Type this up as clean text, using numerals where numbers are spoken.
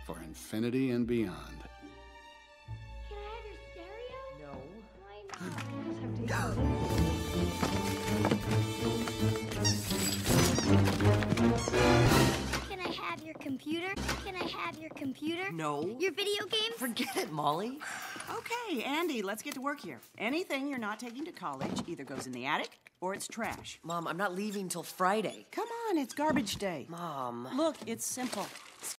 for infinity and beyond. Can I have your stereo? No. Why not? Can I have your computer? Can I have your computer? No. Your video games? Forget it, Molly. Okay, Andy, let's get to work here. Anything you're not taking to college either goes in the attic or it's trash. Mom, I'm not leaving till Friday. Come on, it's garbage day. Mom. Look, it's simple.